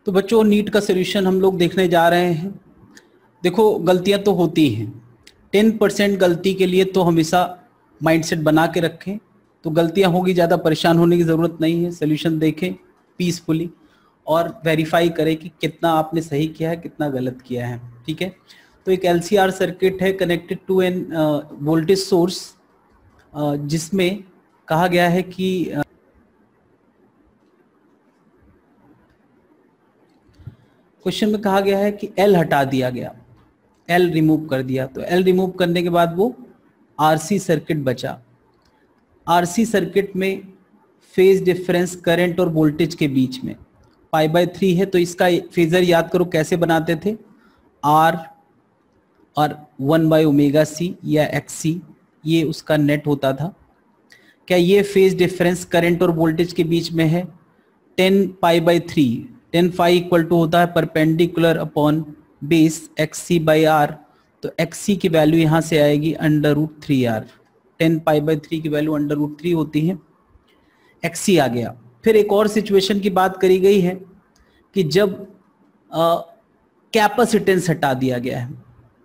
तो बच्चों नीट का सोल्यूशन हम लोग देखने जा रहे हैं। देखो गलतियां तो होती हैं, 10% गलती के लिए तो हमेशा माइंडसेट बना के रखें। तो गलतियां होगी, ज़्यादा परेशान होने की ज़रूरत नहीं है। सोल्यूशन देखें पीसफुली और वेरीफाई करें कि कितना आपने सही किया है, कितना गलत किया है। ठीक है, तो एक LCR सर्किट है connected to an voltage source, जिसमें कहा गया है कि क्वेश्चन में कहा गया है कि L हटा दिया गया, L रिमूव कर दिया। तो L रिमूव करने के बाद वो RC सर्किट बचा। RC सर्किट में फेज डिफरेंस करंट और वोल्टेज के बीच में π/3 है। तो इसका फेजर याद करो कैसे बनाते थे, R और 1/ωc या XC, ये उसका नेट होता था। क्या ये फेज डिफरेंस करंट और वोल्टेज के बीच में है? 10π/3, 10 फाई इक्वल टू होता है परपेंडिकुलर अपॉन बेस XC/R। तो XC की वैल्यू यहाँ से आएगी √3R। 10π/3 की वैल्यू √3 होती है, XC आ गया। फिर एक और सिचुएशन की बात करी गई है कि जब कैपेसिटेंस हटा दिया गया है।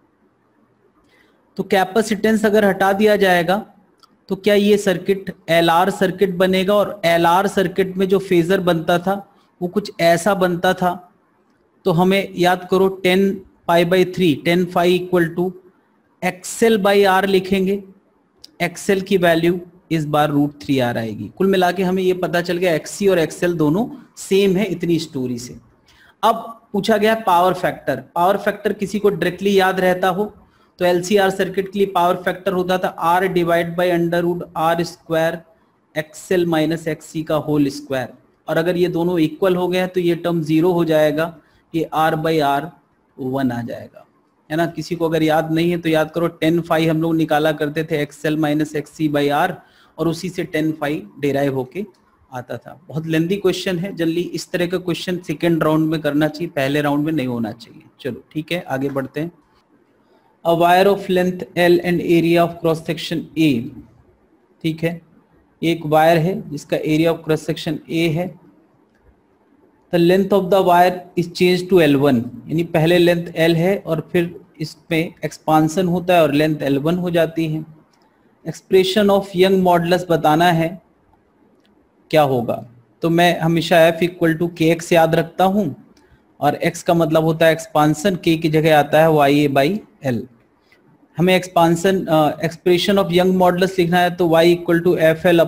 तो कैपेसिटेंस अगर हटा दिया जाएगा तो क्या ये सर्किट LR सर्किट बनेगा, और LR सर्किट में जो फेजर बनता था वो कुछ ऐसा बनता था। तो हमें याद करो 10π/3, 10 फाई इक्वल टू XL/R लिखेंगे। XL की वैल्यू इस बार √3R आएगी। कुल मिला के हमें ये पता चल गया XC और XL दोनों सेम है इतनी स्टोरी से। अब पूछा गया पावर फैक्टर। पावर फैक्टर किसी को डायरेक्टली याद रहता हो तो LCR सर्किट के लिए पावर फैक्टर होता था R divide by √R² XL minus XC का होल स्क्वायर। और अगर ये दोनों इक्वल हो गए तो ये टर्म 0 हो जाएगा, ये R/R 1 आ जाएगा, है ना। किसी को अगर याद नहीं है तो याद करो 10 फाई हम लोग निकाला करते थे XL माइनस XC/R, और उसी से 10 फाई डिराइव होके आता था। बहुत लेंदी क्वेश्चन है, जल्दी इस तरह का क्वेश्चन सेकेंड राउंड में करना चाहिए, पहले राउंड में नहीं होना चाहिए। चलो ठीक है, आगे बढ़ते हैं। A wire of length L and area of cross section A, ठीक है, एक वायर है जिसका area of cross section A है। The length of the wire is changed to L1, यानी पहले लेंथ L है और फिर इसमें एक्सपांसन होता है और लेंथ L1 हो जाती है। एक्सप्रेशन ऑफ यंग मॉडुलस बताना है, क्या होगा? तो मैं हमेशा F इक्वल टू KX याद रखता हूँ, और X का मतलब होता है एक्सपांसन, K की जगह आता है YA/L। हमें एक्सप्रेशन ऑफ यंग मॉडुलस लिखना है तो Y इक्वल टू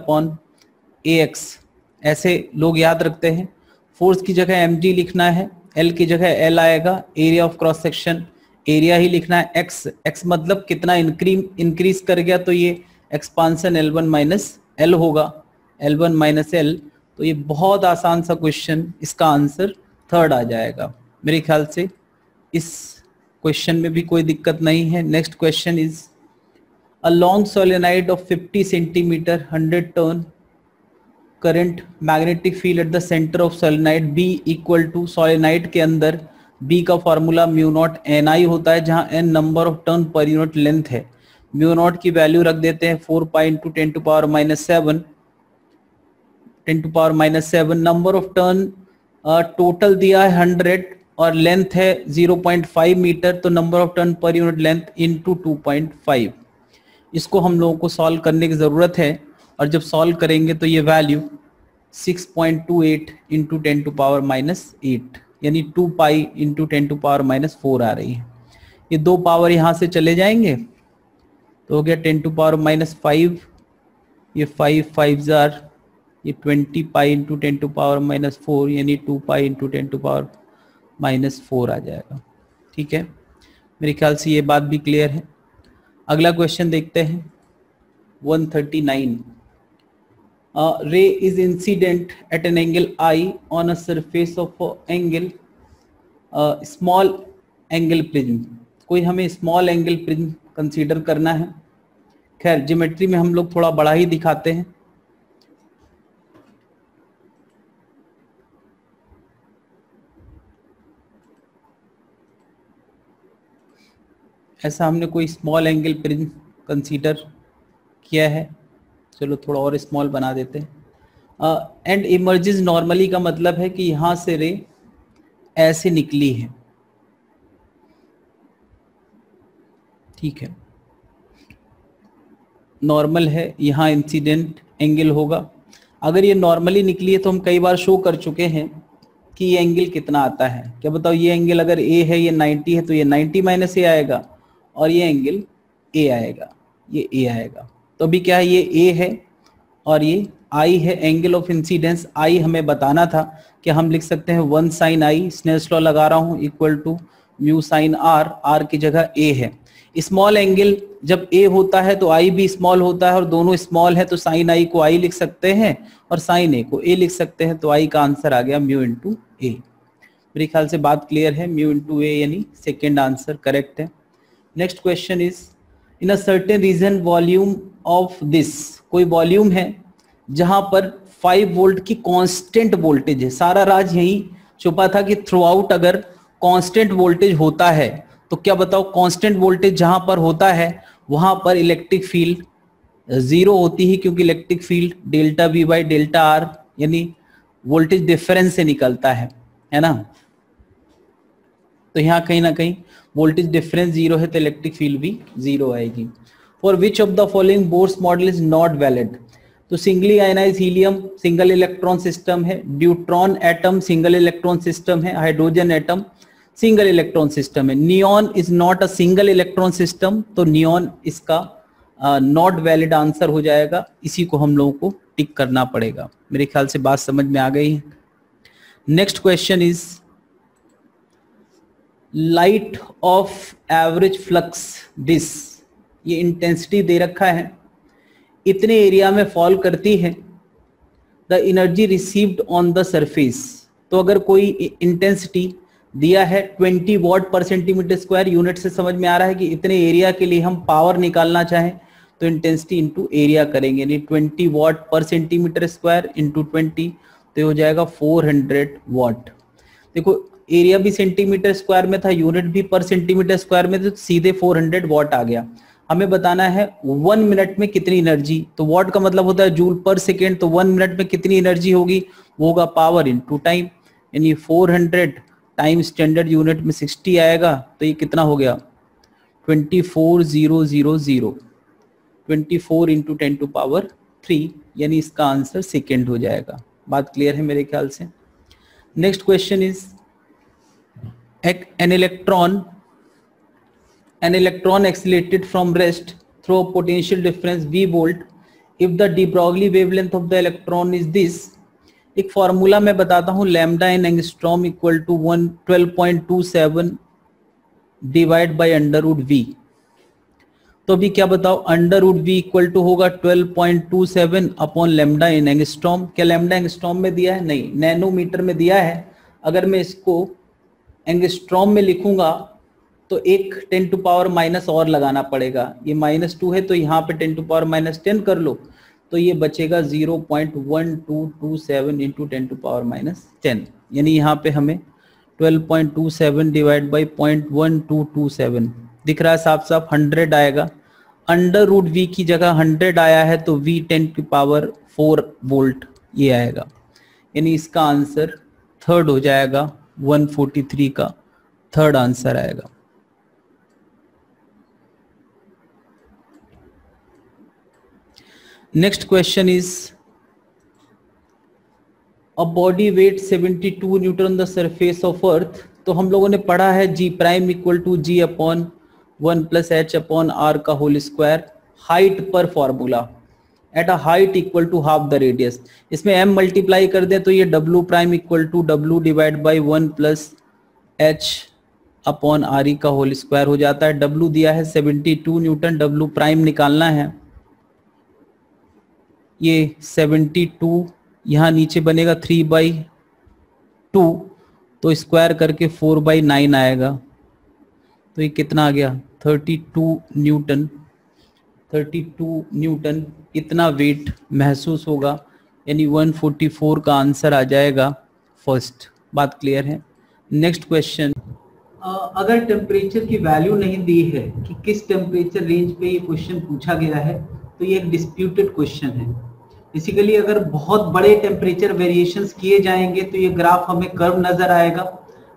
FL/AX, ऐसे लोग याद रखते हैं। फोर्स की जगह mg लिखना है, L की जगह L आएगा। Area of cross section area ही लिखना है। x मतलब कितना इंक्रीज कर गया, तो ये एक्सपांसन L1 माइनस L होगा, L1 माइनस L। तो ये बहुत आसान सा क्वेश्चन, इसका आंसर 3rd आ जाएगा मेरे ख्याल से। इस क्वेश्चन में भी कोई दिक्कत नहीं है। Next question is a long solenoid of 50 centimetre 100 turn current magnetic field at the centre of solenoid B equal to, solenoid के अंदर B का फॉर्मूला μ0 Ni होता है, जहां N number of turn per unit length है। μ0 की value रख देते हैं 4π × 10⁻⁷ नंबर ऑफ टर्न टोटल दिया है 100 और लेंथ है 0.5 मीटर, तो number of turn per unit length into 2.5। इसको हम लोगों को सॉल्व करने की ज़रूरत है, और जब सॉल्व करेंगे तो ये वैल्यू 6.28 × 10⁻⁸ यानी 2π × 10⁻⁴ आ रही है। ये दो पावर यहाँ से चले जाएंगे तो हो गया 10⁻⁵, ये 5 5 जार, ये 20π × 10⁻⁴ यानी 2π × 10⁻⁴ आ जाएगा। ठीक है, मेरे ख्याल से ये बात भी क्लियर है। अगला क्वेश्चन देखते हैं 139। ray is incident at an angle I on a surface of angle small angle prism। कोई हमें स्मॉल एंगल प्रिज्म कंसीडर करना है। खैर ज्योमेट्री में हम लोग थोड़ा बड़ा ही दिखाते हैं। ऐसा हमने कोई स्मॉल एंगल प्रिज्म कंसीडर किया है, चलो थोड़ा और स्मॉल बना देते हैं। एंड इमर्जेस नॉर्मली का मतलब है कि यहाँ से रे ऐसे निकली है, ठीक है, नॉर्मल है, यहाँ इंसिडेंट एंगल होगा। अगर ये नॉर्मली निकली है तो हम कई बार शो कर चुके हैं कि ये एंगल कितना आता है। क्या बताओ, ये एंगल अगर ए है, ये 90 है, तो ये 90 माइनस ए आएगा, और ये एंगल ए आएगा, ये ए आएगा। तो अभी क्या है, ये ए है और ये आई है, एंगल ऑफ इंसिडेंस आई हमें बताना था कि हम लिख सकते हैं 1 साइन आई, स्नेल्स लॉ लगा रहा हूँ, equal to mu sine R, R की जगह ए है। स्मॉल एंगल जब ए होता है तो आई भी स्मॉल होता है, और दोनों स्मॉल है तो साइन आई को आई लिख सकते हैं और साइन ए को ए लिख सकते हैं, तो आई का आंसर आ गया म्यू इंटू ए। मेरे ख्याल से बात क्लियर है, म्यू इंटू ए यानी सेकेंड आंसर करेक्ट है। Next question is, in a certain region volume of this, कोई वॉल्यूम है जहां पर 5 वोल्ट की कांस्टेंट वोल्टेज है। सारा राज यही छुपा था कि थ्रू आउट अगर कांस्टेंट वोल्टेज होता है तो क्या बताओ, कांस्टेंट वोल्टेज जहां पर होता है वहां पर इलेक्ट्रिक फील्ड जीरो होती है, क्योंकि electric field delta V by delta R यानी वोल्टेज डिफरेंस से निकलता है ना। तो यहाँ कहीं ना कहीं वोल्टेज डिफरेंस जीरो है तो इलेक्ट्रिक फील्ड भी जीरो आएगी। For which of the following Bohr's model is not valid, तो singly ionised helium single electron system है, deuteron atom single electron system है, hydrogen atom single electron system है। Neon is not a single electron system, तो neon इसका not valid answer हो जाएगा, इसी को हम लोगों को टिक करना पड़ेगा। मेरे ख्याल से बात समझ में आ गई है। Next question is, light of average flux this, ये इंटेंसिटी दे रखा है, इतने एरिया में फॉल करती है, the energy received on the surface. तो अगर कोई इंटेंसिटी दिया है 20 वॉट पर सेंटीमीटर स्क्वायर, यूनिट से समझ में आ रहा है कि इतने एरिया के लिए हम पावर निकालना चाहें तो इंटेंसिटी इंटू एरिया करेंगे, यानी 20 वॉट पर सेंटीमीटर स्क्वायर इंटू 20, तो हो जाएगा 400 वॉट। देखो एरिया भी सेंटीमीटर स्क्वायर में था, यूनिट भी पर सेंटीमीटर स्क्वायर में, तो सीधे 400 वॉट आ गया। हमें बताना है 1 मिनट में कितनी एनर्जी, तो वॉट का मतलब होता है जूल पर सेकेंड, तो 1 मिनट में कितनी एनर्जी होगी, वो होगा पावर इंटू टाइम, यानी 400 टाइम स्टैंडर्ड यूनिट में 60 आएगा, तो ये कितना हो गया 24,000, 24 इंटू 10 टू पावर 3, यानी इसका आंसर सेकेंड हो जाएगा। बात क्लियर है मेरे ख्याल से। Next question is, an electron accelerated from rest through a potential difference v volt if the de Broglie wavelength of the electron is this। एक फॉर्मूला मैं बताता हूं, lambda in angstrom equal to 12.27 divide by under root V. तो अभी क्या बताओ, under root V equal to होगा 12.27 upon lambda in angstrom. क्या लैम्डा एंगस्ट्रॉम में दिया है? नहीं, नैनोमीटर में दिया है। अगर मैं इसको एंगस्ट्रॉम में लिखूंगा तो एक 10 टू पावर माइनस और लगाना पड़ेगा, ये -2 है तो यहाँ पे 10 टू पावर -10 कर लो, तो ये बचेगा 0.1227 इंटू 10 टू पावर -10, यानी यहाँ पे हमें 12.27 डिवाइड बाई 0.1227 दिख रहा है साफ साफ, 100 आएगा। अंडर रूट वी की जगह 100 आया है तो v 10 की पावर 4 वोल्ट ये आएगा, यानी इसका आंसर थर्ड हो जाएगा, 143 का थर्ड आंसर आएगा। Next question is, a body weight 72 newton on the surface of earth. तो हम लोगों ने पढ़ा है G prime equal to G upon 1 plus H upon R का होल स्क्वायर, हाइट पर formula, at a height equal to half the radius. इसमें m multiply कर दे तो ये w prime equal to w divide by 1 plus H upon R E का whole square हो जाता है। w दिया है 72 न्यूटन, w प्राइम निकालना है, ये 72 यहाँ नीचे बनेगा 3/2, तो स्क्वायर करके 4/9 आएगा, तो ये कितना आ गया 32 न्यूटन। 32 न्यूटन इतना वेट महसूस होगा, यानी 144 का आंसर आ जाएगा फर्स्ट। बात क्लियर है। नेक्स्ट क्वेश्चन, अगर टेम्परेचर की वैल्यू नहीं दी है कि किस टेम्परेचर रेंज पे ये क्वेश्चन पूछा गया है, तो ये एक डिस्प्यूटेड क्वेश्चन है। बेसिकली अगर बहुत बड़े टेम्परेचर वेरिएशंस किए जाएंगे तो ये ग्राफ हमें कर्व नजर आएगा,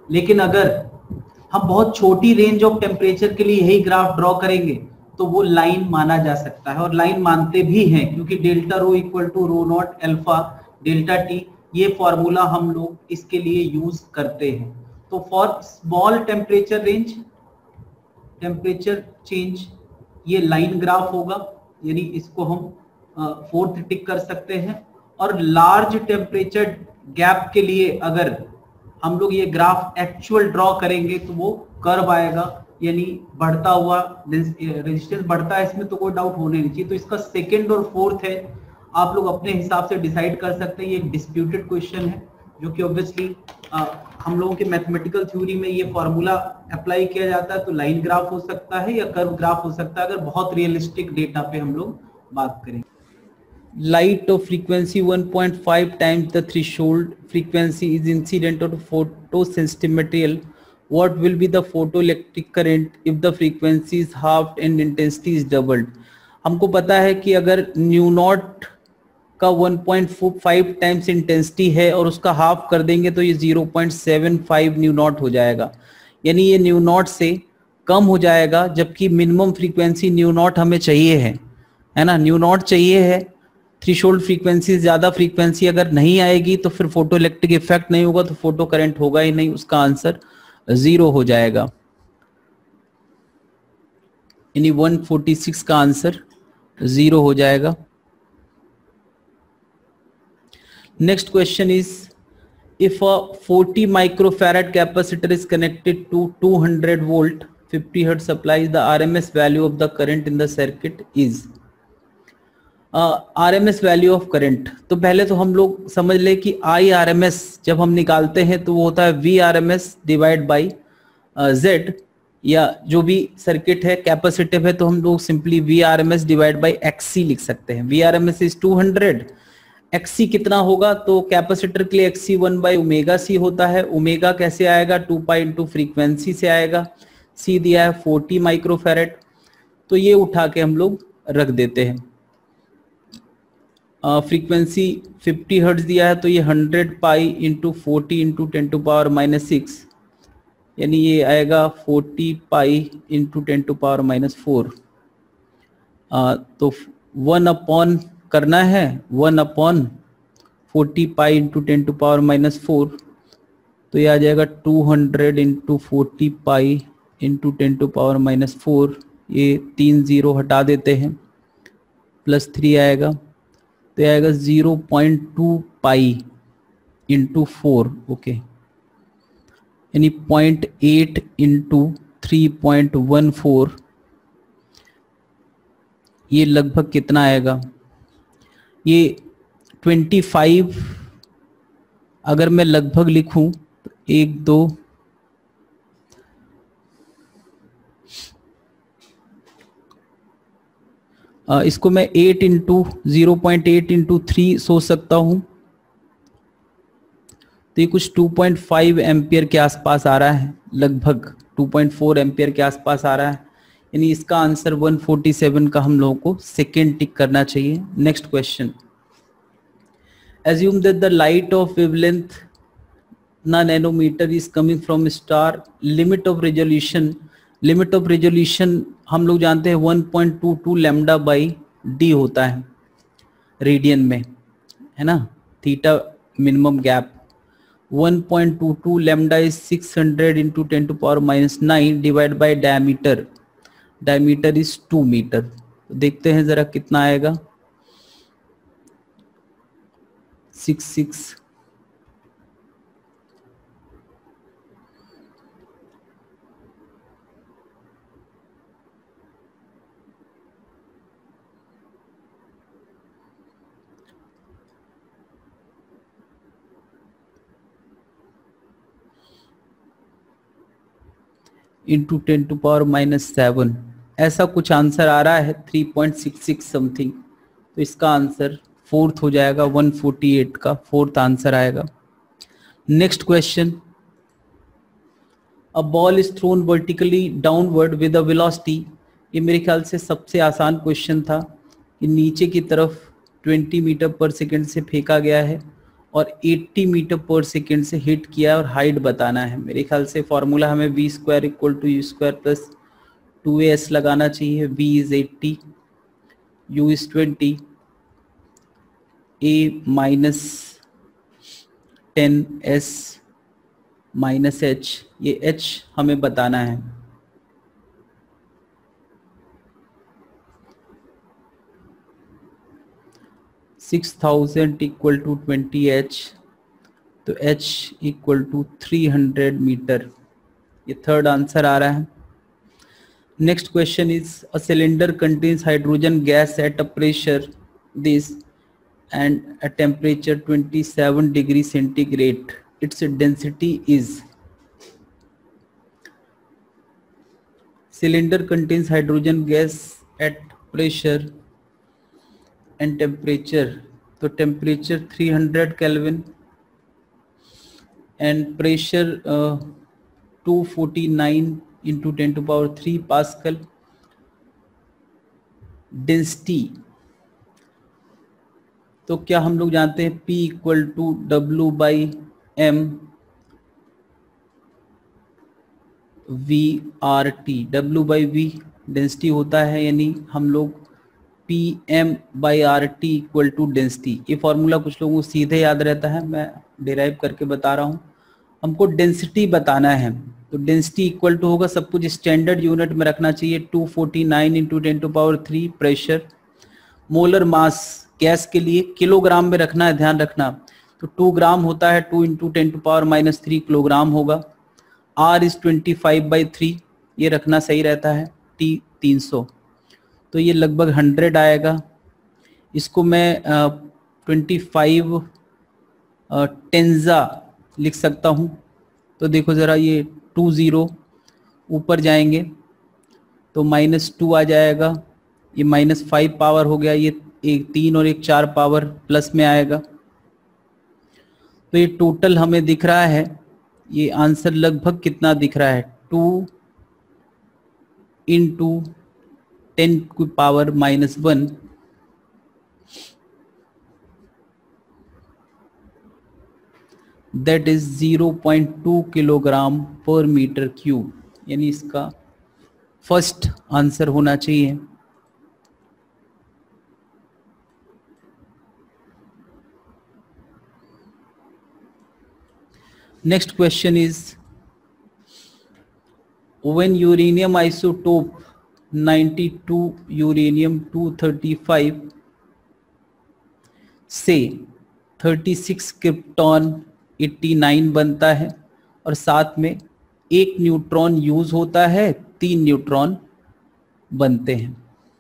लेकिन अगर हम बहुत छोटी रेंज ऑफ टेम्परेचर के लिए यही ग्राफ ड्रॉ करेंगे तो वो लाइन माना जा सकता है, और लाइन मानते भी हैं, क्योंकि delta rho equal to rho naught alpha delta T, ये फॉर्मूला हम लोग इसके लिए यूज करते हैं। तो for small temperature range temperature change ये लाइन ग्राफ होगा, यानी इसको हम फोर्थ टिक कर सकते हैं। और लार्ज टेम्परेचर गैप के लिए अगर हम लोग ये ग्राफ एक्चुअल ड्रॉ करेंगे तो वो कर्व आएगा, यानी बढ़ता हुआ रेजिस्टेंस बढ़ता है, इसमें तो कोई डाउट होने नहीं चाहिए। तो इसका सेकंड और फोर्थ है, आप लोग अपने हिसाब से डिसाइड कर सकते हैं। ये एक डिस्प्यूटेड क्वेश्चन है जो कि ऑब्वियसली हम लोगों के मैथमेटिकल थ्योरी में ये फॉर्मूला अप्लाई किया जाता है, तो लाइन ग्राफ हो सकता है या कर्व ग्राफ हो सकता है, अगर बहुत रियलिस्टिक डेटा पे हम लोग बात करें। Light of frequency 1.5 times the threshold frequency is incident on photosensitive material. What will be the photoelectric current if the frequency is halved and intensity is doubled? हमको पता है कि अगर न्यू नॉट का 1.5 टाइम्स इंटेंसिटी है और उसका half कर देंगे तो ये 0.75 न्यू नॉट हो जाएगा, यानी ये न्यू नॉट से कम हो जाएगा, जबकि मिनिमम फ्रीक्वेंसी न्यू नॉट हमें चाहिए है ना, न्यू नॉट चाहिए है। थ्रेशोल्ड फ्रीक्वेंसी ज्यादा फ्रीक्वेंसी अगर नहीं आएगी तो फिर फोटो इलेक्ट्रिक इफेक्ट नहीं होगा, तो फोटो करंट होगा ही नहीं, उसका आंसर 0 हो जाएगा। यानी 146 का आंसर 0 हो जाएगा। Next question is if a 40 microfarad capacitor is connected to 200 volt 50 hertz supply, the RMS value of the current in the circuit is RMS value of current. तो पहले तो हम लोग समझ ले कि IRMS जब हम निकालते हैं तो वो होता है VRMS डिवाइड बाई Z, या जो भी सर्किट है कैपेसिटिव है तो हम लोग simply VRMS divide by XC लिख सकते हैं। VRMS इज 200, XC कितना होगा, तो कैपेसिटर के लिए XC 1/ωc होता है। ओमेगा कैसे आएगा, 2 पाई इंटू फ्रीक्वेंसी से आएगा। C दिया है 40 माइक्रोफैरेड, तो ये उठा के हम लोग रख देते हैं। फ्रीक्वेंसी 50 हर्ट्ज दिया है तो ये 100 पाई इंटू 40 इंटू 10⁻⁻6, यानी ये आएगा 40 पाई इंटू 10⁻⁻4। तो 1 अपॉन करना है 1/40 पाई इंटू 10⁻⁻4, तो ये आ जाएगा 200 इंटू 40 पाई इंटू 10⁻⁻4। ये 3 0 हटा देते हैं, +3 आएगा, तो ये आएगा 0.2 पाई इंटू 4, ओके, यानी 0.8 इंटू 3.14, ये लगभग कितना आएगा, ये 25 अगर मैं लगभग लिखूं तो 1 2 इसको मैं 8 इंटू 0.8 इंटू 3 सोच सकता हूं, तो ये कुछ 2.5 एम्पियर के आसपास आ रहा है, लगभग 2.4 एम्पियर के आसपास आ रहा है, यानी इसका आंसर 147 का हम लोगों को सेकेंड टिक करना चाहिए। Next question, assume that the light of wavelength nanometer is coming from star, limit of resolution हम लोग जानते हैं 1.22 लैम्डा बाई डी होता है रेडियन में, है ना, theta minimum gap 1.22 lambda is 600 into 10⁻⁹ divide by diameter is 2 metre. देखते हैं जरा कितना आएगा, 66 इंटू 10⁻⁷, ऐसा कुछ आंसर आ रहा है 3.66 समथिंग, तो इसका आंसर फोर्थ हो जाएगा, 148 का फोर्थ आंसर आएगा। Next question, a ball is thrown vertically downward with a velocity, ये मेरे ख्याल से सबसे आसान क्वेश्चन था कि नीचे की तरफ 20 मीटर पर सेकेंड से फेंका गया है और 80 मीटर पर सेकेंड से हिट किया और हाइट बताना है। मेरे ख्याल से फॉर्मूला हमें v square equal to u square plus 2as लगाना चाहिए। v is 80, u is 20, a minus 10s minus h, ये h हमें बताना है। सिक्स 6000 इक्वल टू 20h, तो h इक्वल टू 300 मीटर। ये थर्ड आंसर आ रहा है। Next question is a cylinder contains hydrogen gas at a pressure this and a temperature 27 degree centigrade. Its density is. Cylinder contains hydrogen gas at pressure and temperature. तो temperature 300 Kelvin and pressure 249 into 10 to power 3 Pascal. Density, तो क्या हम लोग जानते हैं P equal to W by M VRT। W by V density होता है, यानी हम लोग PM by RT equal to density. ये फॉर्मूला कुछ लोगों को सीधे याद रहता है, मैं डिराइव करके बता रहा हूँ। हमको डेंसिटी बताना है, तो डेंसिटी इक्वल टू होगा, सब कुछ स्टैंडर्ड यूनिट में रखना चाहिए, 249 into 10 to power 3 pressure. Molar mass gas के लिए किलोग्राम में रखना है, ध्यान रखना, तो 2 ग्राम होता है, 2 into 10 to power minus 3 kilogram होगा। R इज 25/3, ये रखना सही रहता है। T 300, तो ये लगभग 100 आएगा। इसको मैं 25 टेंजा लिख सकता हूँ। तो देखो ज़रा, ये 20 ऊपर जाएंगे तो -2 आ जाएगा, ये -5 पावर हो गया, ये एक 3 और एक 4 पावर प्लस में आएगा। तो ये टोटल हमें दिख रहा है, ये आंसर लगभग कितना दिख रहा है, 2 इंटू 10 की पावर -1, दैट इज 0.2 किलोग्राम पर मीटर क्यूब, यानी इसका फर्स्ट आंसर होना चाहिए। Next question is, when uranium isotope 92 uranium 235 से 36 क्रिप्टॉन 89 बनता है और साथ में 1 न्यूट्रॉन यूज होता है, 3 न्यूट्रॉन बनते हैं,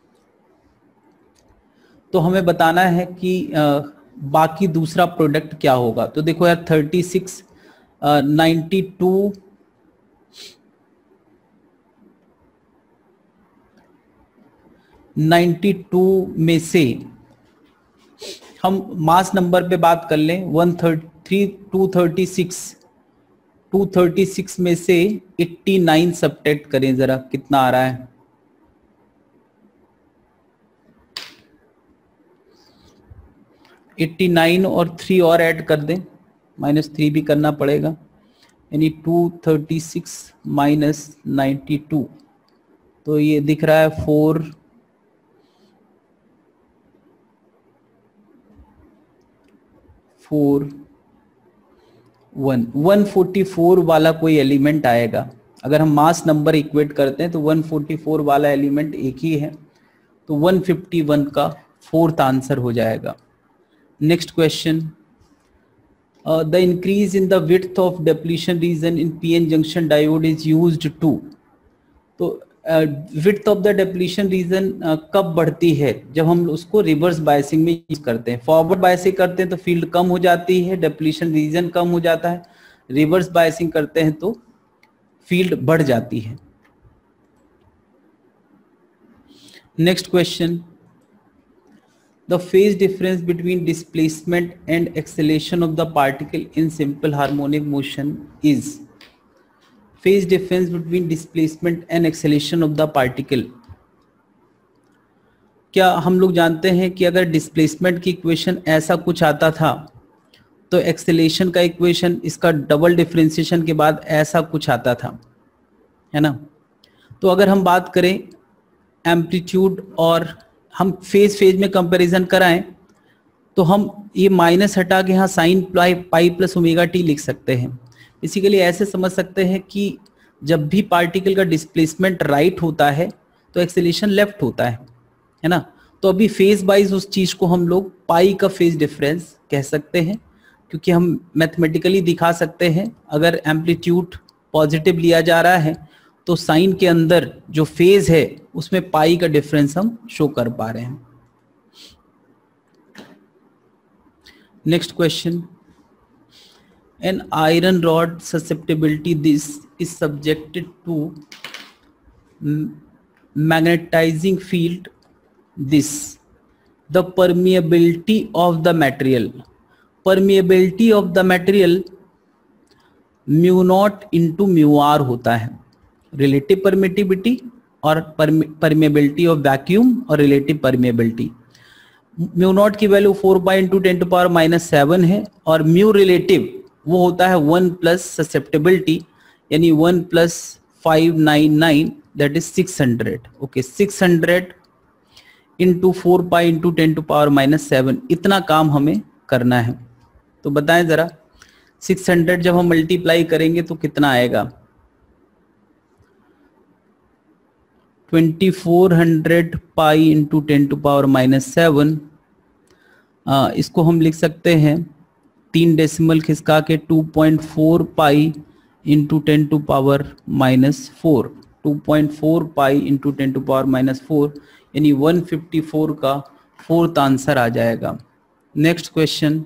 तो हमें बताना है कि बाकी दूसरा प्रोडक्ट क्या होगा। तो देखो यार, 36 92 में से हम मास नंबर पे बात कर लें, 236 में से 89 सब्ट्रैक्ट करें, जरा कितना आ रहा है। -89 और 3 और ऐड कर दें, -3 भी करना पड़ेगा, यानी 236 माइनस 92, तो ये दिख रहा है 144 वाला कोई एलिमेंट आएगा। अगर हम मास नंबर इक्वेट करते हैं तो 144 वाला एलिमेंट एक ही है, तो 151 का फोर्थ आंसर हो जाएगा। Next question, the increase in the width of depletion region in PN junction diode is used to, तो width of the depletion region कब बढ़ती है, जब हम उसको रिवर्स बायसिंग में यूज करते हैं। फॉरवर्ड बायसिंग करते हैं तो फील्ड कम हो जाती है, डेप्लीशन रीजन कम हो जाता है, रिवर्स बायसिंग करते हैं तो फील्ड बढ़ जाती है। Next question, the phase difference between displacement and acceleration of the particle in simple harmonic motion is, phase difference between displacement and acceleration of the particle। क्या हम लोग जानते हैं कि अगर डिस्प्लेसमेंट की इक्वेशन ऐसा कुछ आता था तो एक्सेलेरेशन का इक्वेशन इसका डबल डिफरेंशिएशन के बाद ऐसा कुछ आता था, है ना। तो अगर हम बात करें एम्पलीट्यूड और हम फेज में कंपैरिजन कराएं तो हम ये माइनस हटा के यहाँ sine pi plus omega T लिख सकते हैं। बेसिकली ऐसे समझ सकते हैं कि जब भी पार्टिकल का डिस्प्लेसमेंट राइट होता है तो एक्सेलेरेशन लेफ्ट होता है ना। तो अभी फेज वाइज उस चीज को हम लोग पाई का फेज डिफरेंस कह सकते हैं, क्योंकि हम मैथमेटिकली दिखा सकते हैं अगर एम्पलीट्यूड पॉजिटिव लिया जा रहा है तो साइन के अंदर जो फेज है उसमें पाई का डिफरेंस हम शो कर पा रहे हैं। Next question, an iron rod susceptibility this is subjected to magnetising field this the permeability of the material. Permeability of the material mu naught into mu r होता है, रिलेटिव परमिटिविटी और permeability of vacuum और relative permeability. Mu naught की value 4 pi into 10⁻⁷ है और mu relative वो होता है 1 प्लस ससेप्टिबिलिटी यानी 1 plus 599 that is 600। Okay, 600 into 4 pi into 10⁻⁷ इतना काम हमें करना है। तो बताएं जरा 600 जब हम मल्टीप्लाई करेंगे तो कितना आएगा? 2400 पाई इंटू 10⁻⁷। इसको हम लिख सकते हैं 3 डेसिमल खिसका के 2.4 पाई इंटू 10⁻⁻4। 2.4 पाई इंटू 10⁻⁻4 यानी 154 का 4th आंसर आ जाएगा। Next question,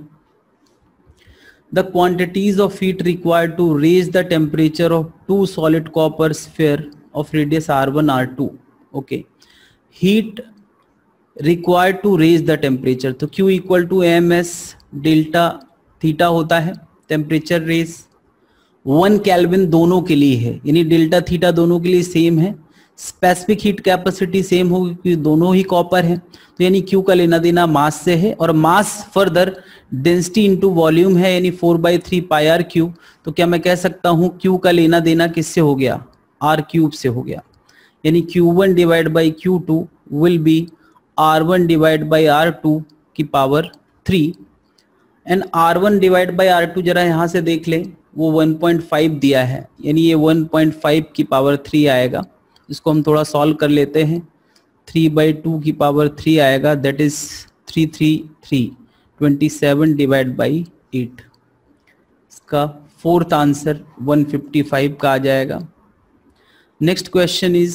the quantities of heat required to raise the temperature of 2 solid copper sphere of radius r1 r2। okay, heat required to raise the temperature, तो Q equal to ms delta theta होता है। Temperature race 1 kelvin दोनों के लिए है, यानी delta theta दोनों के लिए सेम है। स्पेसिफिक हीट कैपेसिटी सेम होगी क्योंकि दोनों ही कॉपर है, तो यानी Q का लेना देना मास से है और mass further density into volume है यानी 4/3 पाई आर क्यू। तो क्या मैं कह सकता हूँ Q का लेना देना किससे हो गया? आर क्यूब से हो गया, यानी Q1 divide by Q2 will be R1 divide by R2 की power 3 and R1 divide by R2 जरा यहाँ से देख लें, वो 1.5 दिया है, यानी ये 1.5 की पावर 3 आएगा। इसको हम थोड़ा सॉल्व कर लेते हैं, 3/2 की पावर 3 आएगा, दैट इज 333 27 डिवाइड बाई 8। इसका 4th आंसर 155 का आ जाएगा। Next question is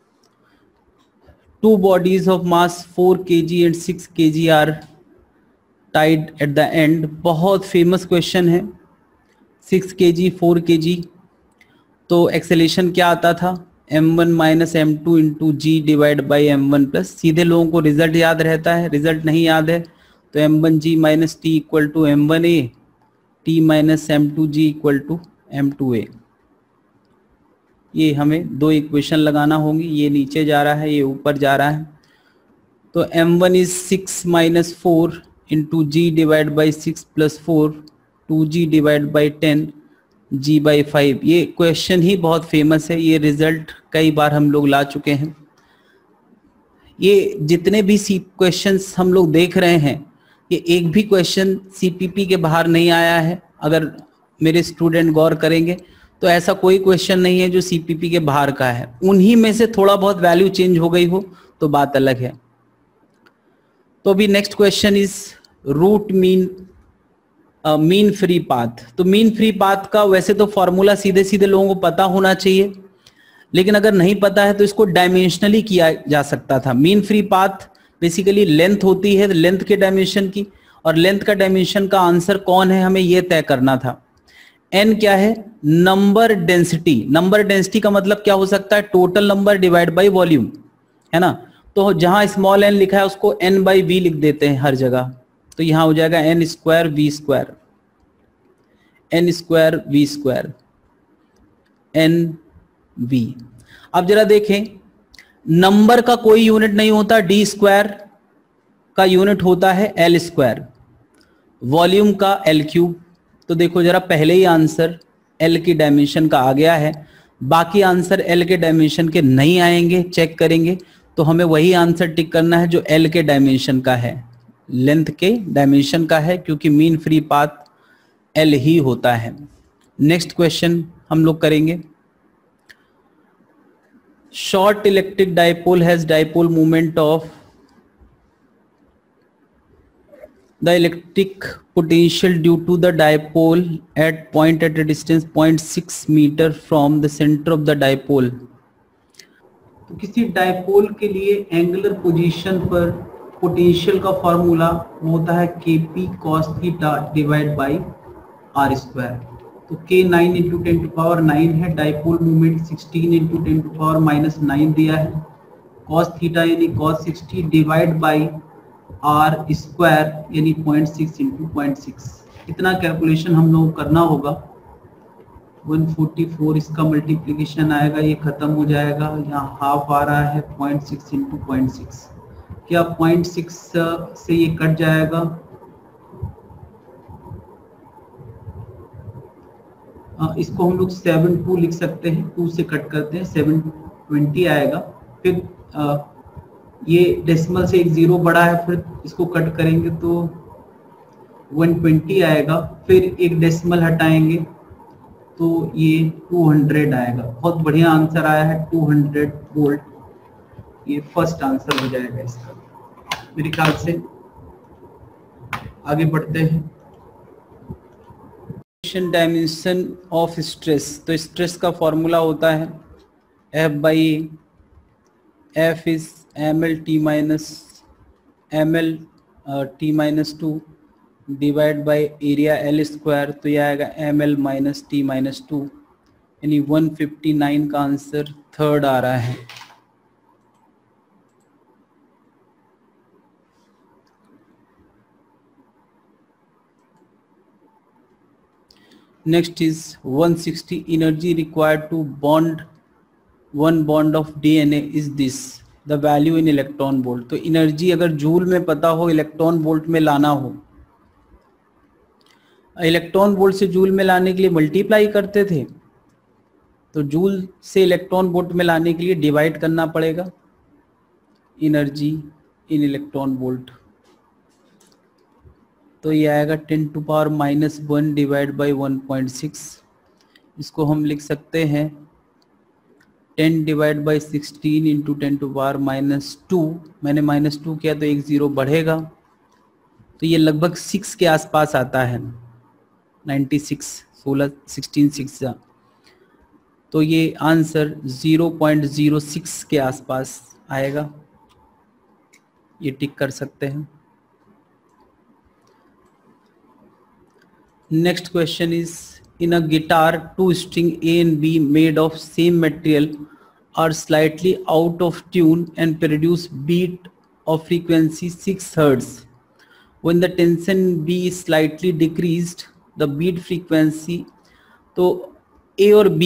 2 bodies of mass 4 kg and 6 kg are tied at the end। बहुत फेमस क्वेश्चन है। 6 kg 4 kg, तो एक्सेलेरेशन क्या आता था? m1 minus m2 into g divide by m1 plus. सीधे लोगों को रिजल्ट याद रहता है, रिजल्ट नहीं याद है तो m1g minus T equal to m1a, t minus m2g equal to m2a। ये हमें 2 इक्वेशन लगाना होंगी, ये नीचे जा रहा है, ये ऊपर जा रहा है। तो m1 is 6 minus 4 into g divide by 6 plus 4 2g divide by 10 g by 5। ये क्वेश्चन ही बहुत फेमस है, ये रिजल्ट कई बार हम लोग ला चुके हैं। ये जितने भी क्वेश्चंस हम लोग देख रहे हैं, ये एक भी क्वेश्चन सीपीपी के बाहर नहीं आया है। अगर मेरे स्टूडेंट गौर करेंगे तो ऐसा कोई क्वेश्चन नहीं है जो सीपीपी के बाहर का है। उन्हीं में से थोड़ा बहुत वैल्यू चेंज हो गई हो तो बात अलग है। तो अभी next question is root mean free path. तो मीन फ्री पाथ का वैसे तो फॉर्मूला सीधे सीधे लोगों को पता होना चाहिए, लेकिन अगर नहीं पता है तो इसको डायमेंशनली किया जा सकता था। Mean free path basically length होती है, लेंथ के डायमेंशन की, और लेंथ का डायमेंशन का आंसर कौन है हमें यह तय करना था। n क्या है? Number density. नंबर डेंसिटी का मतलब क्या हो सकता है? Total number divide by volume, है ना। तो जहां स्मॉल n लिखा है उसको n बाई वी लिख देते हैं हर जगह, तो यहां हो जाएगा n square v square, n square v square n v। अब जरा देखें, नंबर का कोई यूनिट नहीं होता, d स्क्वायर का यूनिट होता है l स्क्वायर। वॉल्यूम का L क्यूब। तो देखो जरा पहले ही आंसर L की डायमेंशन का आ गया है, बाकी आंसर L के डायमेंशन के नहीं आएंगे, चेक करेंगे तो हमें वही आंसर टिक करना है जो L के डायमेंशन का है, लेंथ के डायमेंशन का है, क्योंकि मीन फ्री पाथ L ही होता है। नेक्स्ट क्वेश्चन हम लोग करेंगे। Short electric dipole has dipole moment of the electric potential due to the dipole at point at a distance 0.6 meter from the center of the dipole। तो किसी dipole के लिए एंगुलर पोजीशन पर potential का formula होता है kp cos theta divide by r square. तो k 9 into 10 to power 9 है, dipole moment 16 into 10 to power minus 9 दिया है, cos थीटा यानी cos 60 divide by r square यानी 0.6 इंटू 0.6। इतना कैलकुलेशन हम लोग करना होगा। 144 इसका मल्टीप्लिकेशन आएगा, ये खत्म हो जाएगा, यहाँ हाफ आ रहा है 0.6 इंटू 0.6। क्या 0.6 से ये कट जाएगा? इसको हम लोग 7.2 लिख सकते हैं, 2 से कट करते हैं 720 आएगा। फिर ये डेसिमल से एक जीरो बड़ा है, फिर इसको कट करेंगे तो 120 आएगा, फिर एक डेसिमल हटाएंगे तो ये 200 आएगा। बहुत बढ़िया आंसर आया है 200 वोल्ट, ये फर्स्ट आंसर हो जाएगा इसका मेरे ख्याल से। आगे बढ़ते हैं। डायमेंशन ऑफ स्ट्रेस, तो स्ट्रेस का फॉर्मूला होता है F by F is ml t minus ml t minus 2 divide by area L square. तो यह आएगा ml माइनस t माइनस 2, यानी 159 का आंसर थर्ड आ रहा है। Next is 160 energy required to bond one bond of DNA is this the value in electron volt. तो energy अगर जूल में पता हो, इलेक्ट्रॉन वोल्ट में लाना हो, इलेक्ट्रॉन वोल्ट से जूल में लाने के लिए मल्टीप्लाई करते थे, तो जूल से इलेक्ट्रॉन वोल्ट में लाने के लिए डिवाइड करना पड़ेगा एनर्जी इन इलेक्ट्रॉन वोल्ट। तो ये आएगा 10 to power minus 1 divide by 1.6। इसको हम लिख सकते हैं 10 divide by 16 into 10 to power minus 2। मैंने माइनस 2 किया तो एक ज़ीरो बढ़ेगा, तो ये लगभग 6 के आसपास आता है, 96 16 16 6। तो ये आंसर 0.06 के आसपास आएगा, ये टिक कर सकते हैं। Next question is in a guitar, two string A and B made of same material are slightly out of tune and produce beat of frequency 6 Hz. When the tension B is slightly decreased, the beat frequency, तो A और B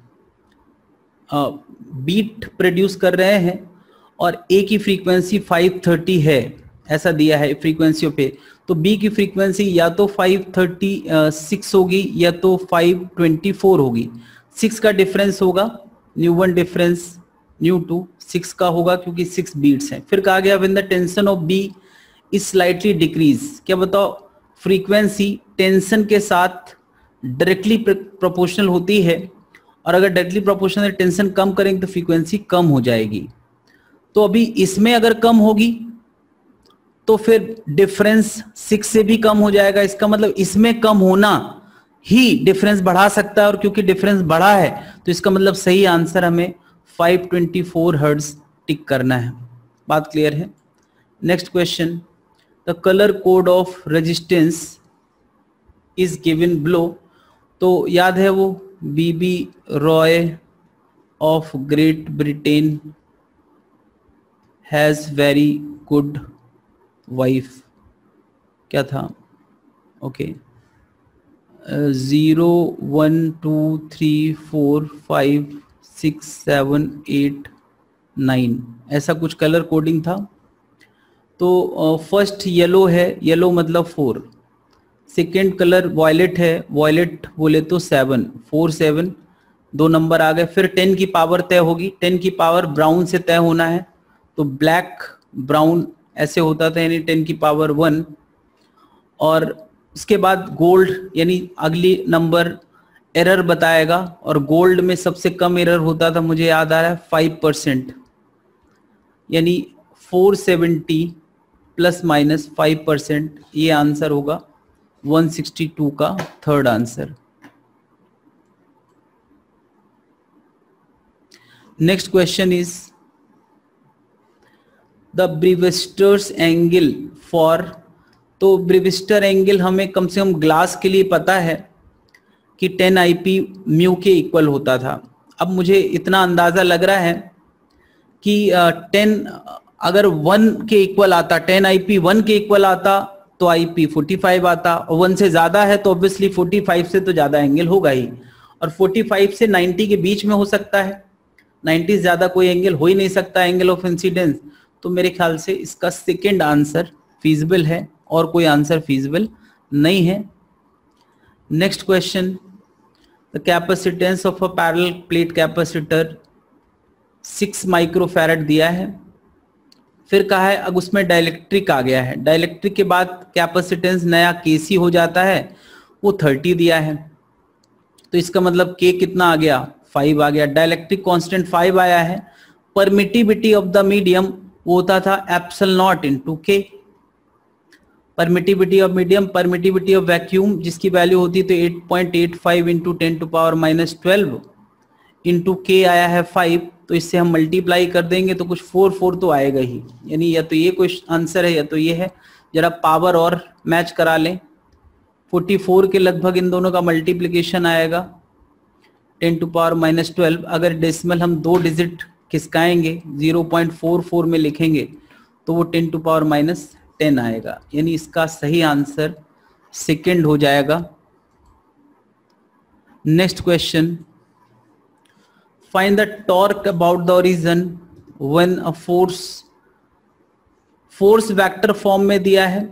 beat produce कर रहे हैं और A की frequency 530 है, ऐसा दिया है फ्रीक्वेंसियों पे, तो B की फ्रीक्वेंसी या तो 536 होगी या तो 524 होगी। 6 का डिफरेंस होगा, न्यू 1 डिफरेंस न्यू 2 6 का होगा क्योंकि 6 बीट्स हैं। फिर कहा गया when the tension of B is slightly decrease, क्या बताओ फ्रीक्वेंसी टेंशन के साथ डायरेक्टली प्रोपोर्शनल होती है, और अगर डायरेक्टली प्रोपोर्शनल टेंशन कम करेंगे तो फ्रीक्वेंसी कम हो जाएगी। तो अभी इसमें अगर कम होगी तो फिर डिफरेंस 6 से भी कम हो जाएगा, इसका मतलब इसमें कम होना ही डिफरेंस बढ़ा सकता है, और क्योंकि डिफरेंस बढ़ा है तो इसका मतलब सही आंसर हमें 524 हर्ट्ज टिक करना है। बात क्लियर है? Next question, the colour code of resistance is given below. तो याद है वो B B Roy of Great Britain has very good wife, क्या था? ओके 0 1 2 3 4 5 6 7 8 9 ऐसा कुछ कलर कोडिंग था। तो फर्स्ट येलो है, येलो मतलब 4, सेकेंड कलर वॉयलेट है, वॉयलेट बोले तो 7, 4 7 2 नंबर आ गए। फिर 10 की पावर तय होगी, 10 की पावर ब्राउन से तय होना है, तो ब्लैक ब्राउन ऐसे होता था, यानी 10 की पावर 1। और उसके बाद गोल्ड, यानी अगली नंबर एरर बताएगा, और गोल्ड में सबसे कम एरर होता था, मुझे याद आ रहा है 5%, यानी 470 प्लस माइनस 5%, ये आंसर होगा 162 का third answer. Next question is the Brewster's angle for, तो ब्रीविस्टर एंगल हमें कम से कम ग्लास के लिए पता है कि 10 IP म्यू के इक्वल होता था। अब मुझे इतना अंदाजा लग रहा है कि 10 अगर 1 के इक्वल आता, 10 IP 1 के इक्वल आता तो IP 45 आता, और 1 से ज्यादा है तो ऑब्वियसली 45 से तो ज्यादा एंगल होगा ही, और 45 से 90 के बीच में हो सकता है, 90 से ज्यादा कोई एंगल हो ही नहीं सकता एंगल ऑफ इंसिडेंस। तो मेरे ख्याल से इसका सेकेंड आंसर फीजिबल है, और कोई आंसर फीजिबल नहीं है। Next question, the capacitance of a parallel plate capacitor 6 microfarad दिया है। फिर कहा है अब उसमें डाइलेक्ट्रिक आ गया है, डाइलेक्ट्रिक के बाद कैपेसिटेंस नया केसी हो जाता है, वो 30 दिया है, तो इसका मतलब के कितना आ गया, 5 आ गया। डाइलेक्ट्रिक कांस्टेंट 5 आया है। परमिटिविटी ऑफ द मीडियम वो होता था epsilon naught into K. Permittivity of medium, permittivity of vacuum जिसकी वैल्यू होती तो 8.85 इंटू 10⁻12 इंटू के आया है 5, तो इससे हम मल्टीप्लाई कर देंगे तो कुछ 4 तो आएगा ही, यानी या तो ये कुछ आंसर है या तो ये है। जरा पावर और मैच करा लें, 44 के लगभग इन दोनों का मल्टीप्लिकेशन आएगा 10⁻12। अगर डेसिमल हम 2 डिजिट खिसकाएंगे 0.44 में लिखेंगे तो वो 10⁻10 आएगा, यानी इसका सही आंसर सेकंड हो जाएगा। Next question, find the torque about the origin when a force vector form में दिया है,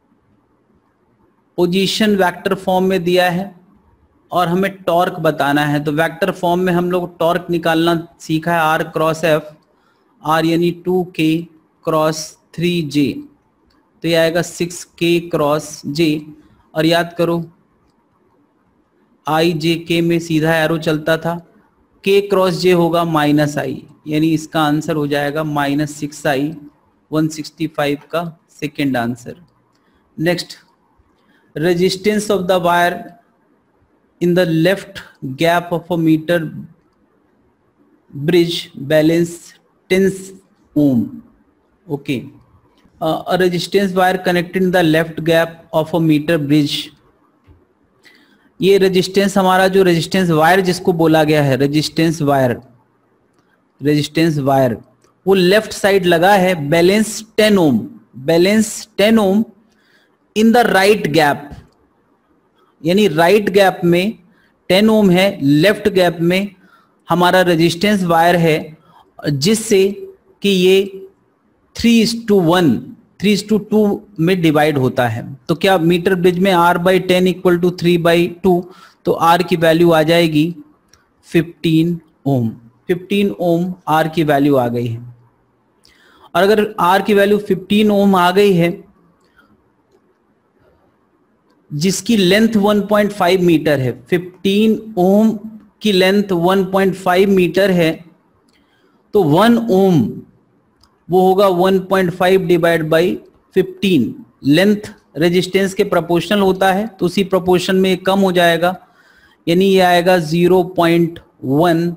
पोजीशन वेक्टर फॉर्म में दिया है, और हमें टॉर्क बताना है। तो वेक्टर फॉर्म में हम लोग टॉर्क निकालना सीखा है, R क्रॉस F, R यानी 2K क्रॉस 3J, तो ये आएगा 6K क्रॉस J। और याद करो IJK में सीधा एरो चलता था, K क्रॉस J होगा -I, यानी इसका आंसर हो जाएगा -6I, 165 का second answer. Next, resistance of the wire in the left gap of a meter bridge balance 10 ohm. Okay, a resistance wire connected in the left gap of a meter bridge. ये resistance हमारा जो resistance wire जिसको बोला गया है resistance wire वो left side लगा है, balance 10 ohm, balance 10 ohm in the right gap, यानी राइट गैप में 10 ओम है, लेफ्ट गैप में हमारा रेजिस्टेंस वायर है, जिससे कि ये 3:1 3:2 में डिवाइड होता है। तो क्या मीटर ब्रिज में R/10 इक्वल टू 3/2, तो R की वैल्यू आ जाएगी 15 ओम। 15 ओम R की वैल्यू आ गई है। और अगर R की वैल्यू 15 ओम आ गई है, जिसकी लेंथ 1.5 मीटर है, 15 ओम की लेंथ 1.5 मीटर है, तो 1 ओम वो होगा 1.5 डिवाइड बाई 15। लेंथ रेजिस्टेंस के प्रोपोर्शनल होता है, तो उसी प्रोपोर्शन में कम हो जाएगा, यानी ये आएगा 0.1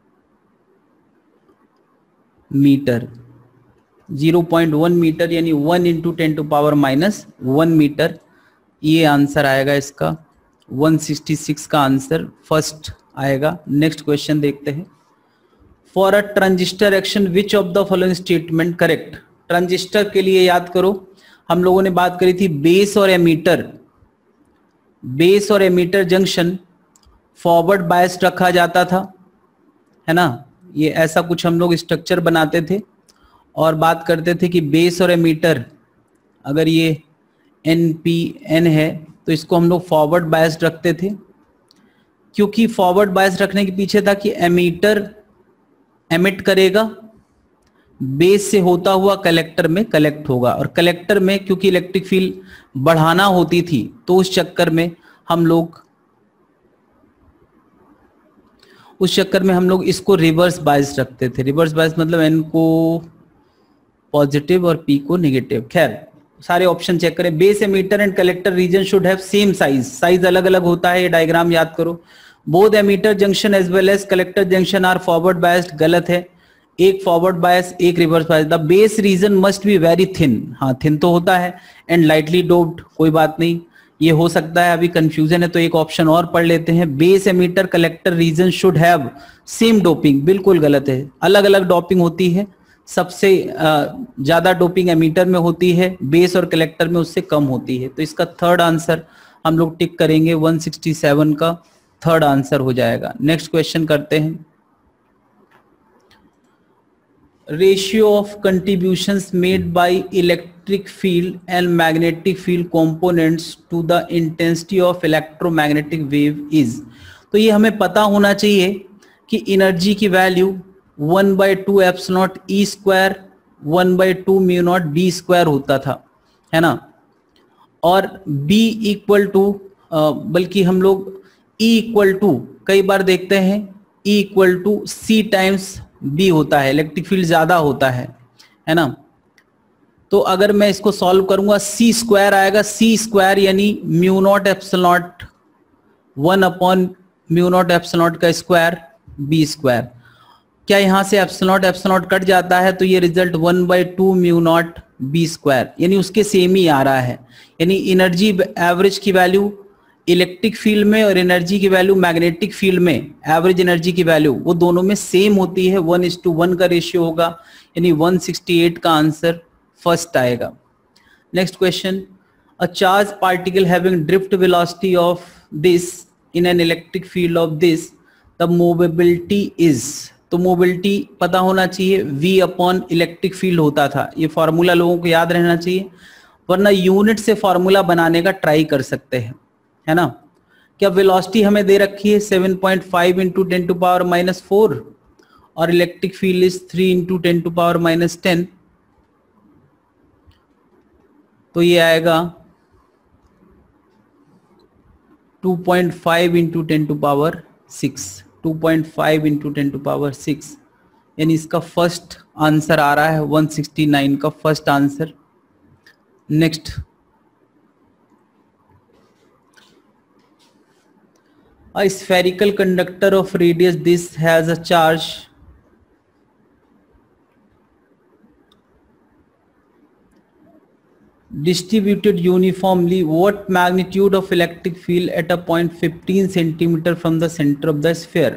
मीटर। 0.1 मीटर यानी 1 इंटू 10⁻⁻1 मीटर, ये आंसर आएगा इसका 166 का आंसर फर्स्ट आएगा। नेक्स्ट क्वेश्चन देखते हैं। For a transistor action which of the following statement correct. Transistor के लिए याद करो हम लोगों ने बात करी थी बेस और एमीटर जंक्शन फॉरवर्ड बायस रखा जाता था, है ना, ये ऐसा कुछ हम लोग स्ट्रक्चर बनाते थे और बात करते थे कि बेस और एमीटर, अगर ये NPN है तो इसको हम लोग फॉरवर्ड बायस्ड रखते थे, क्योंकि फॉरवर्ड बायस रखने के पीछे था कि एमीटर एमिट करेगा, बेस से होता हुआ कलेक्टर में कलेक्ट होगा, और कलेक्टर में क्योंकि इलेक्ट्रिक फील्ड बढ़ाना होती थी तो उस चक्कर में हम लोग इसको रिवर्स बायस रखते थे। रिवर्स बायस मतलब एन को पॉजिटिव और पी को नेगेटिव। खैर सारे ऑप्शन चेक करें। Base emitter and collector region should have same size, size अलग अलग होता है, ये डायग्राम याद करो। Both emitter junction as well as collector junction are forward biased, गलत है, एक फॉरवर्ड बायस एक reverse bias. The base region must be very thin, हाँ थिन तो होता है, एंड लाइटली डोप्ड, कोई बात नहीं, ये हो सकता है, अभी कंफ्यूजन है तो एक ऑप्शन और पढ़ लेते हैं। Base emitter collector region should have same doping, बिल्कुल गलत है, अलग अलग डोपिंग होती है, सबसे ज्यादा डोपिंग एमीटर में होती है, बेस और कलेक्टर में उससे कम होती है। तो इसका थर्ड आंसर हम लोग टिक करेंगे, 167 का थर्ड आंसर हो जाएगा। नेक्स्ट क्वेश्चन करते हैं। Ratio of contributions made by electric field and magnetic field components to the intensity of electromagnetic wave is. तो ये हमें पता होना चाहिए कि एनर्जी की value 1/2 epsilon E square 1/2 mu naught B square होता था, है ना, और B इक्वल टू, बल्कि हम लोग E इक्वल टू कई बार देखते हैं E equal to C times B होता है, इलेक्ट्रिक फील्ड ज्यादा होता है ना। तो अगर मैं इसको सॉल्व करूंगा C स्क्वायर आएगा, C स्क्वायर यानी mu naught epsilon 1 mu naught epsilon का स्क्वायर B स्क्वायर। क्या यहाँ से एप्सिलॉन एप्सिलॉन कट जाता है, तो ये result 1/2 mu naught B square, यानी उसके सेम ही आ रहा है। यानी एनर्जी एवरेज की वैल्यू इलेक्ट्रिक फील्ड में और एनर्जी की वैल्यू मैग्नेटिक फील्ड में, एवरेज एनर्जी की वैल्यू वो दोनों में सेम होती है, 1:1 का रेशियो होगा, यानी 168 का आंसर फर्स्ट आएगा। Next question, a charge particle having drift velocity of this in an electric field of this, the mobility is. तो मोबिलिटी पता होना चाहिए, V अपॉन इलेक्ट्रिक फील्ड होता था, ये फॉर्मूला लोगों को याद रहना चाहिए, वरना यूनिट से फॉर्मूला बनाने का ट्राई कर सकते हैं, है ना। क्या वेलोसिटी हमें दे रखी है 7.5 इंटू 10⁻⁻4 और इलेक्ट्रिक फील्ड इज 3 इंटू 10⁻⁻10, तो ये आएगा 2.5 इंटू 10⁻6, 2.5 इंटू 10⁻6, यानी इसका फर्स्ट आंसर आ रहा है 169 का first answer. Next, a spherical conductor of radius this has a charge distributed uniformly, what magnitude of electric field at a point 15 centimeter from the center of the sphere।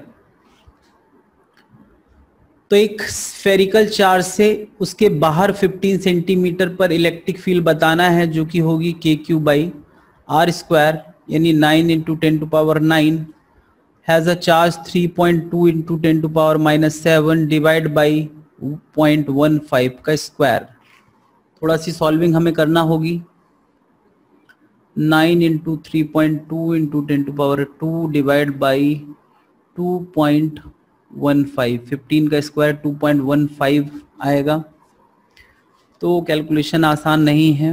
तो एक spherical charge से उसके बाहर 15 centimetre पर electric field बताना है, जो कि होगी KQ/R², यानी 9 into 10⁻9, has a charge 3.2 into 10⁻7 divide by 0.15 का स्क्वायर। थोड़ा सी सॉल्विंग हमें करना होगी। 9 इंटू 3.2 इंटू 10⁻2 डिवाइड बाई 2.15, 15 का स्क्वायर 2.15 आएगा। तो कैलकुलेशन आसान नहीं है,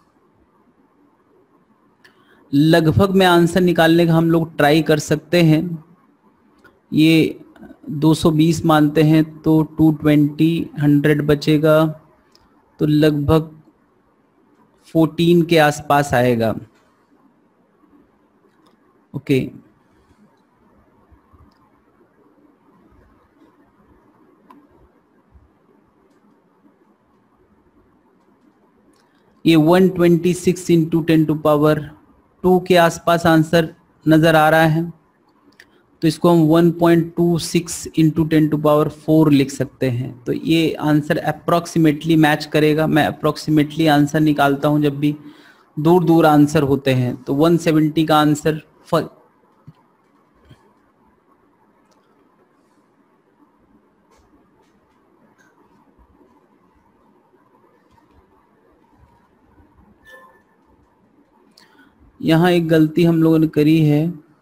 लगभग में आंसर निकालने का हम लोग ट्राई कर सकते हैं। ये 220 मानते हैं तो 220, 100 बचेगा, तो लगभग 14 के आसपास आएगा। ओके, ये 126 इंटू 10⁻2 के आसपास आंसर नजर आ रहा है, तो इसको हम 1.26 इंटू 10⁻4 लिख सकते हैं। तो ये आंसर अप्रोक्सीमेटली मैच करेगा। मैं अप्रोक्सीमेटली आंसर निकालता हूं जब भी दूर दूर आंसर होते हैं, तो 170 का आंसर यहाँ एक गलती हम लोगों ने करी है,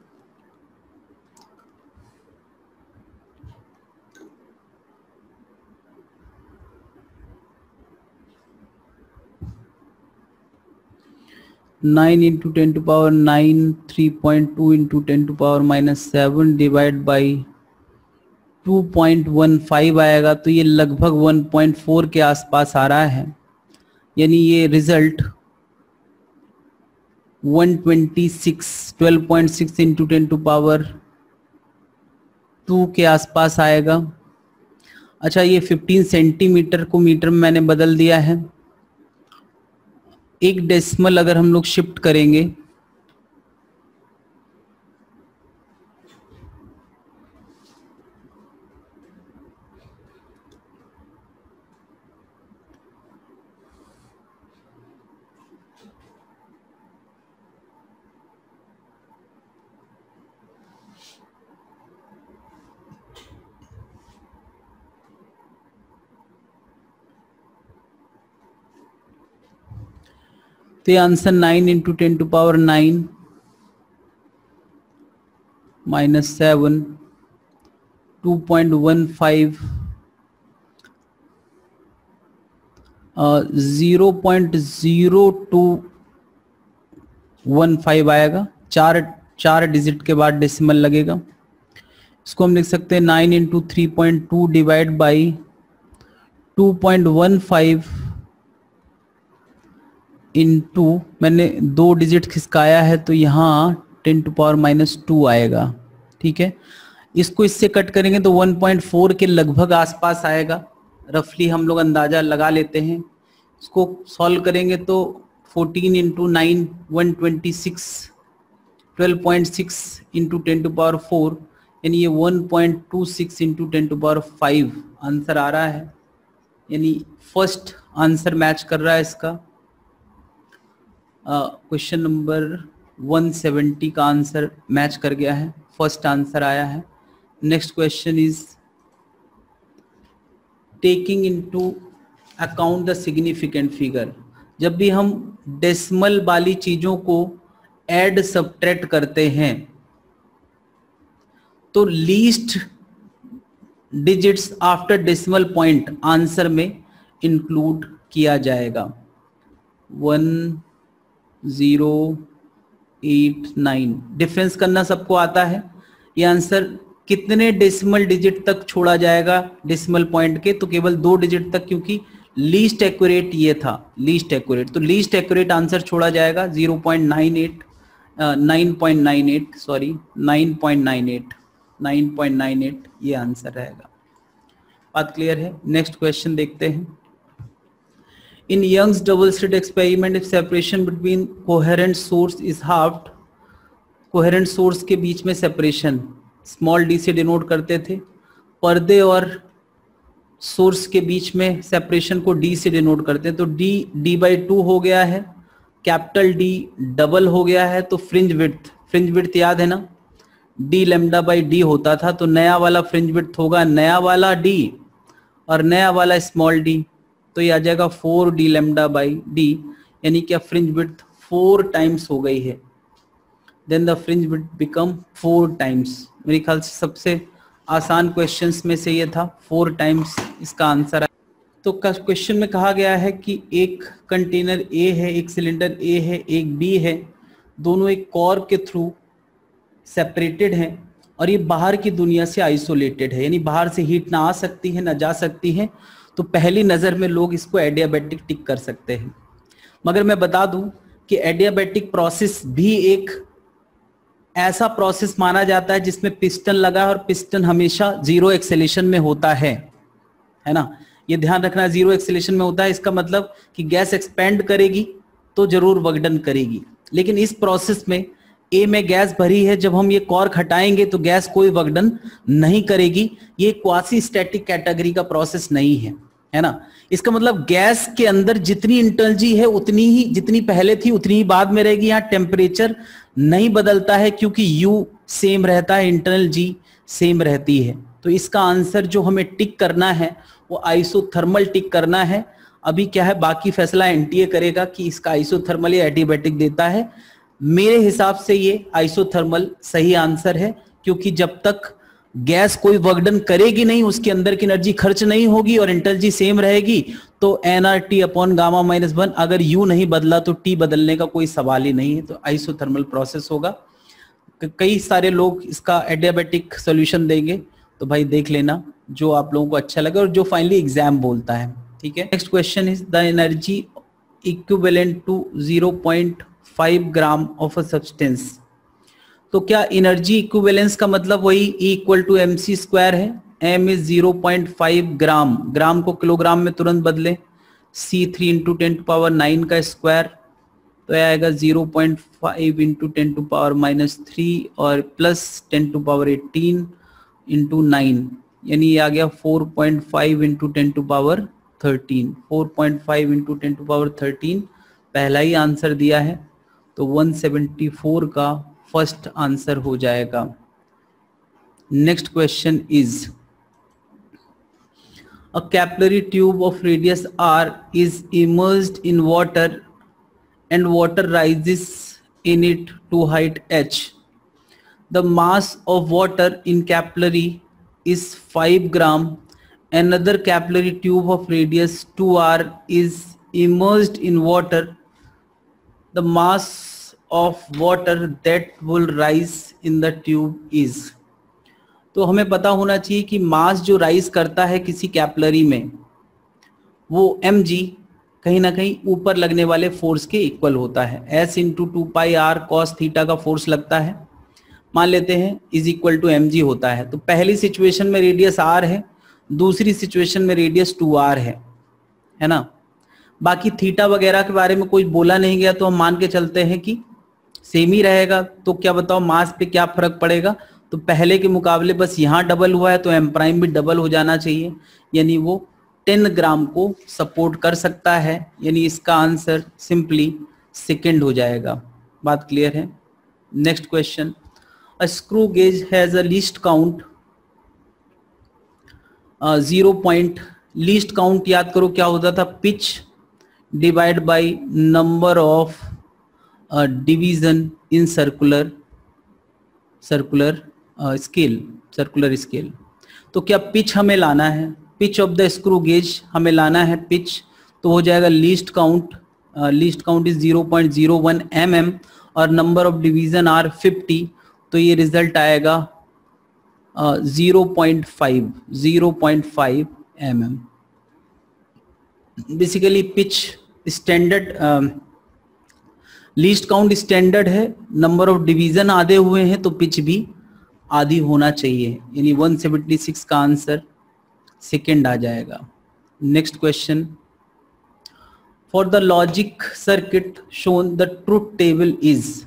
nine into 10⁻9, 3.2 into 10⁻⁻7 divide by 2.15 आएगा, तो ये लगभग 1.4 के आसपास आ रहा है, यानी ये रिजल्ट 12.6 इंटू 10⁻2 के आसपास आएगा। अच्छा, ये 15 सेंटीमीटर को मीटर में मैंने बदल दिया है। एक डेसिमल अगर हम लोग शिफ्ट करेंगे तो ये आंसर 9 इंटू 10⁻9 -7 2.15 0.0215 आएगा। चार डिजिट के बाद डेसिमल लगेगा। इसको हम लिख सकते हैं 9 इंटू 3.2 डिवाइड बाई 2.15 इंटू, मैंने 2 डिजिट खिसकाया है तो यहाँ 10⁻⁻2 आएगा। ठीक है, इसको इससे कट करेंगे तो 1.4 के लगभग आसपास आएगा, रफली हम लोग अंदाजा लगा लेते हैं। इसको सॉल्व करेंगे तो 14 इंटू 9 126, 12.6 इंटू 10⁻4, यानी ये 1.26 इंटू 10⁻5 आंसर आ रहा है, यानी फर्स्ट आंसर मैच कर रहा है इसका। क्वेश्चन नंबर 170 का आंसर मैच कर गया है, फर्स्ट आंसर आया है। Next question is taking into account the significant figure. जब भी हम डेसिमल वाली चीजों को ऐड सबट्रैक्ट करते हैं तो least digits after decimal point answer में इंक्लूड किया जाएगा। 1089 डिफरेंस करना सबको आता है। ये आंसर कितने डेसिमल डिजिट तक छोड़ा जाएगा डेसिमल पॉइंट के, तो केवल 2 डिजिट तक, क्योंकि लीस्ट एक्यूरेट ये था, लीस्ट एक्यूरेट, तो लीस्ट एक्यूरेट आंसर छोड़ा जाएगा 9.98 ये आंसर रहेगा। बात क्लियर है? नेक्स्ट क्वेश्चन देखते हैं। In Young's double-slit experiment, if separation between coherent source is halved, coherent source के बीच में separation small d से denote करते थे, पर्दे और source के बीच में separation को d से denote करते हैं, तो d/2 हो गया है, कैपिटल D डबल हो गया है, तो फ्रिंज विड्थ याद है ना, d λ/d होता था, तो नया वाला फ्रिंज विड्थ होगा नया वाला d और नया वाला स्मॉल d, तो ये आ जाएगा 4d λ/d, यानी क्या फ्रिंज विड्थ 4 टाइम्स हो गई है। Then the fringe width become 4 times. मेरे ख्याल से सबसे आसान क्वेश्चंस में से ये था, 4 टाइम्स इसका आंसर है। तो क्वेश्चन में कहा गया है कि एक कंटेनर A है, एक सिलेंडर A है, एक B है, दोनों एक कॉर्क के थ्रू सेपरेटेड हैं और ये बाहर की दुनिया से आइसोलेटेड है, यानी बाहर से हीट ना आ सकती है ना जा सकती है, तो पहली नज़र में लोग इसको एडियाबैटिक टिक कर सकते हैं। मगर मैं बता दूं कि एडियाबैटिक प्रोसेस भी एक ऐसा प्रोसेस माना जाता है जिसमें पिस्टन लगा है और पिस्टन हमेशा 0 एक्सेलेरेशन में होता है ना, ये ध्यान रखना, 0 एक्सेलेरेशन में होता है। इसका मतलब कि गैस एक्सपेंड करेगी तो जरूर वर्क डन करेगी, लेकिन इस प्रोसेस में ए में गैस भरी है, जब हम ये कॉर्क हटाएंगे तो गैस कोई वर्क डन नहीं करेगी। ये क्वासी स्टैटिक कैटेगरी का प्रोसेस नहीं है ना। इसका मतलब गैस के अंदर जितनी इंटरनल है उतनी ही, जितनी पहले थी उतनी ही बाद में रहेगी। यहाँ टेम्परेचर नहीं बदलता है क्योंकि यू सेम रहता है, इंटरनल जी सेम रहती है। तो इसका आंसर जो हमें टिक करना है वो आइसोथर्मल टिक करना है। अभी क्या है, बाकी फैसला एनटीए करेगा कि इसका आइसोथर्मल या एडियाबैटिक देता है। मेरे हिसाब से ये आइसोथर्मल सही आंसर है, क्योंकि जब तक गैस कोई वर्क डन करेगी नहीं, उसके अंदर की एनर्जी खर्च नहीं होगी और एंटैल्पी सेम रहेगी, तो nRT अपॉन गामा माइनस 1, अगर U नहीं बदला तो T बदलने का कोई सवाल ही नहीं है, तो आइसोथर्मल प्रोसेस होगा। कई सारे लोग इसका एडियाबेटिक सॉल्यूशन देंगे, तो भाई देख लेना जो आप लोगों को अच्छा लगे और जो फाइनली एग्जाम बोलता है, ठीक है। Next question is the energy equivalent to 0.5 gram of a substance. तो क्या एनर्जी इक्विवेलेंस का मतलब वही E equal to mc square है। m इज 0.5 ग्राम, ग्राम को किलोग्राम में तुरंत बदले, C3 इंटू 10⁻9 का स्क्वायर, तो आएगा 0.5 इंटू 10⁻³ और प्लस 10⁻18 इंटू 9, यानी ये आ गया 4.5 इंटू 10⁻13, 4.5 इंटू 10⁻13 पहला ही आंसर दिया है, तो 174 का फर्स्ट आंसर हो जाएगा। Next question is a capillary tube of radius r is immersed in water and water rises in it to height h. The mass of water in capillary is 5 gram. Another capillary tube of radius 2r is immersed in water. The mass of water that will rise in the tube is. तो हमें पता होना चाहिए कि मास जो rise करता है किसी कैपिलरी में, वो mg कहीं ना कहीं ऊपर लगने वाले फोर्स के इक्वल होता है। s into 2πr cos theta का फोर्स लगता है, मान लेते हैं, इज इक्वल टू mg होता है। तो पहली सिचुएशन में रेडियस r है, दूसरी सिचुएशन में रेडियस 2r है ना। बाकी थीटा वगैरह के बारे में कोई बोला नहीं गया, तो हम मान के चलते हैं कि सेम ही रहेगा। तो क्या बताओ मास पे क्या फर्क पड़ेगा, तो पहले के मुकाबले बस यहाँ डबल हुआ है, तो m प्राइम भी डबल हो जाना चाहिए, यानी वो 10 ग्राम को सपोर्ट कर सकता है, यानी इसका आंसर सिंपली सेकंड हो जाएगा। बात क्लियर है। Next question, a screw gauge has a least count 0. Least count याद करो क्या होता था, pitch divide by number of division in circular scale. तो क्या पिच हमें लाना है, pitch of the screw gauge हमें लाना है पिच, तो हो जाएगा लीस्ट काउंट इज 0.01 mm और नंबर ऑफ डिवीजन आर 50, तो ये रिजल्ट आएगा 0.5 mm। Basically pitch standard, least count standard है, नंबर ऑफ डिवीजन आधे हुए हैं तो पिच भी आधी होना चाहिए, यानी 176 का आंसर सेकंड आ जाएगा। Next question, for the logic circuit shown the truth table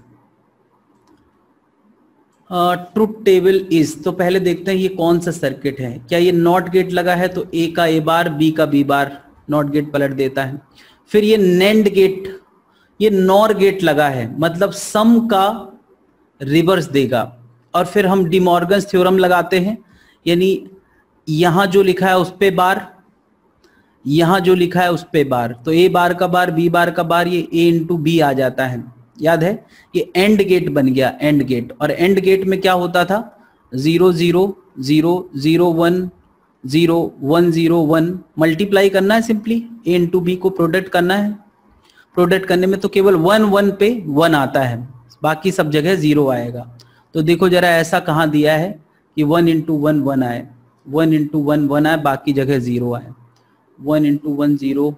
is, तो पहले देखते हैं ये कौन सा सर्किट है। क्या ये नॉट गेट लगा है, तो ए का ए बार, बी का बी बार, नॉट गेट पलट देता है। फिर ये नैंड गेट, ये नॉर गेट लगा है, मतलब सम का रिवर्स देगा। और फिर हम डिमॉर्गन्स थ्योरम लगाते हैं, यानी यहां जो लिखा है उस पे बार, यहां जो लिखा है उस पे बार, तो ए बार का बार, बी बार का बार, ये ए इंटू बी आ जाता है। याद है, ये एंड गेट बन गया, एंड गेट। और एंड गेट में क्या होता था, 0 0 0 0 1 0 1 0 1 मल्टीप्लाई करना है, सिंपली ए इंटू बी को प्रोडक्ट करना है। प्रोडक्ट करने में तो केवल 1 1 पे 1 आता है, बाकी सब जगह 0 आएगा। तो देखो जरा ऐसा कहाँ दिया है कि 1 इंटू 1 1 आए, 1 इंटू 1 1 आए, बाकी जगह 0 आए। 1 इंटू 1 0,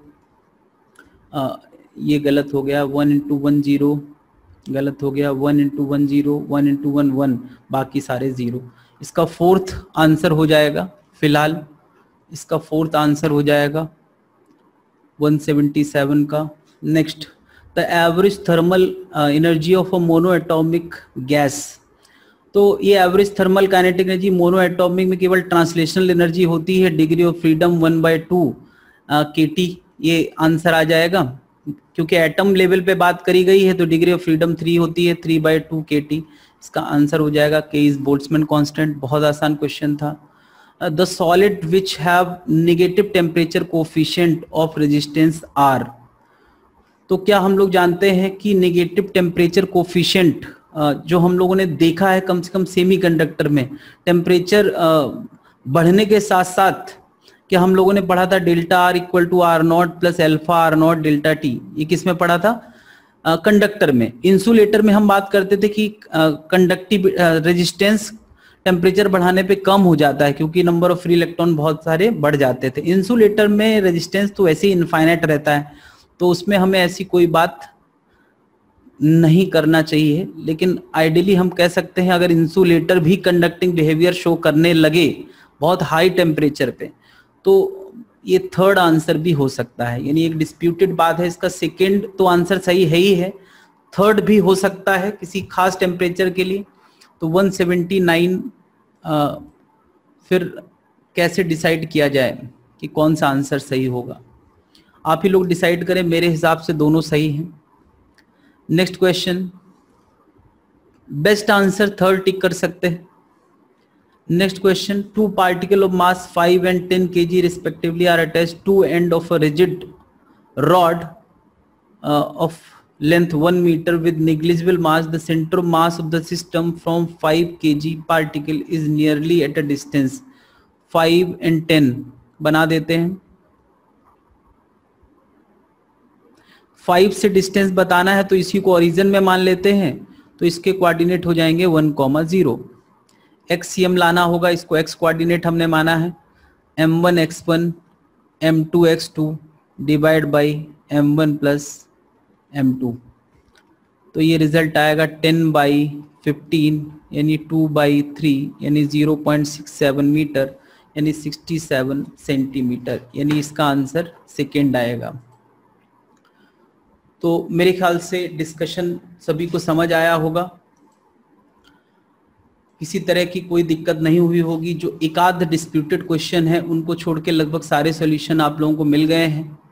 ये गलत हो गया। 1 इंटू 1 0 गलत हो गया। 1 इंटू 1 0, 1 इंटू 1 1, बाकी सारे 0। इसका फोर्थ आंसर हो जाएगा, फिलहाल इसका फोर्थ आंसर हो जाएगा 177 का। Next, the average thermal energy of a mono atomic gas. तो ये average thermal kinetic energy mono atomic में केवल ट्रांसलेशनल एनर्जी होती है, डिग्री ऑफ फ्रीडम 1/2 kT, ये आंसर आ जाएगा। क्योंकि एटम लेवल पे बात करी गई है तो डिग्री ऑफ फ्रीडम 3 होती है, 3/2 kT, इसका आंसर हो जाएगा K इज बोल्ट्जमैन कांस्टेंट। बहुत आसान क्वेश्चन था। The solid which have negative temperature coefficient of resistance R, तो क्या हम लोग जानते हैं कि नेगेटिव टेम्परेचर कोफिशिएंट जो हम लोगों ने देखा है कम से कम सेमीकंडक्टर में, टेम्परेचर बढ़ने के साथ साथ क्या हम लोगों ने पढ़ा था delta R equal to R naught plus alpha R naught delta T, ये किस में पढ़ा था? कंडक्टर में। इंसुलेटर में हम बात करते थे कि कंडक्टिव रेजिस्टेंस टेम्परेचर बढ़ाने पे कम हो जाता है क्योंकि नंबर ऑफ फ्री इलेक्ट्रॉन बहुत सारे बढ़ जाते थे। इंसुलेटर में रेजिस्टेंस तो ऐसे ही इनफाइनाइट रहता है, तो उसमें हमें ऐसी कोई बात नहीं करना चाहिए। लेकिन आइडियली हम कह सकते हैं अगर इंसुलेटर भी कंडक्टिंग बिहेवियर शो करने लगे बहुत हाई टेम्परेचर पे, तो ये थर्ड आंसर भी हो सकता है। यानी एक डिस्प्यूटेड बात है, इसका सेकंड तो आंसर सही है ही है, थर्ड भी हो सकता है किसी खास टेम्परेचर के लिए। तो 179 फिर कैसे डिसाइड किया जाए कि कौन सा आंसर सही होगा? आप ही लोग डिसाइड करें, मेरे हिसाब से दोनों सही हैं। Next question, best answer third tick कर सकते हैं। Next question, 2 particle of mass 5 and 10 kg respectively are attached to end of a rigid rod of length 1 meter with negligible mass. The center of mass of the system from 5 kg particle is nearly at a distance 5 and 10 बना देते हैं। 5 से distance बताना है तो इसी को origin में मान लेते हैं, तो इसके कोऑर्डिनेट हो जाएंगे 1, 0। एक्सियम लाना होगा, इसको एक्स कोऑर्डिनेट हमने माना है, m1 x1 m2 x2 divide by m1 plus m2। तो ये रिजल्ट आएगा 10/15 यानी 2/3 यानी 0.67 मीटर यानी 67 सेंटीमीटर, यानी इसका आंसर सेकेंड आएगा। तो मेरे ख्याल से डिस्कशन सभी को समझ आया होगा, किसी तरह की कोई दिक्कत नहीं हुई होगी। जो एक आध डिस्प्यूटेड क्वेश्चन है उनको छोड़ के लगभग सारे सॉल्यूशन आप लोगों को मिल गए हैं।